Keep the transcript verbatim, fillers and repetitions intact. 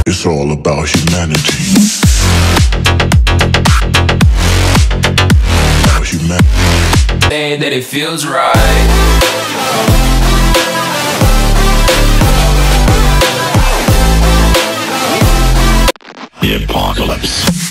It's all about humanity. About humanity. Say that it feels right. The apocalypse.